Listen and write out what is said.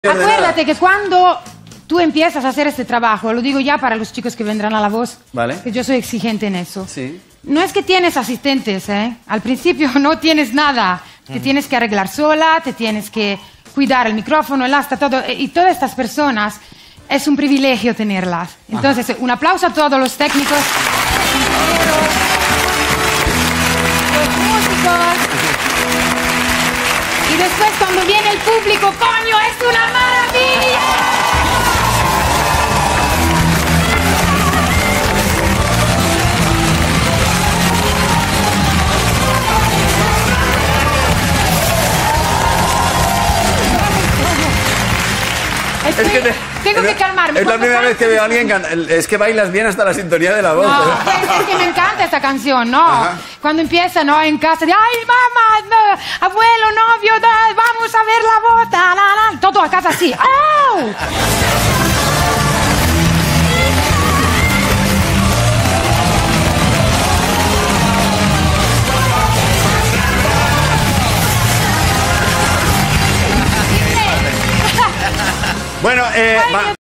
Acuérdate que cuando tú empiezas a hacer este trabajo, lo digo ya para los chicos que vendrán a La Voz, vale, que yo soy exigente en eso. Sí. No es que tienes asistentes, ¿eh? Al principio no tienes nada. Te tienes que arreglar sola, te tienes que cuidar el micrófono, el asta, todo. Y todas estas personas, es un privilegio tenerlas. Entonces, un aplauso a todos los técnicos, los músicos. Y después cuando viene el público, ¡coño, es una maravilla! Tengo que calmarme. Es la primera vez que veo a alguien es que bailas bien hasta la sintonía de La Voz. No, es que me encanta esta canción, ¿no? Ajá. Cuando empieza, ¿no? En casa, de, ¡ay, mamá! No, abuelo, novio, vamos a ver La Voz! Ta, la, la. Todo a casa así. ¡Au! Bueno,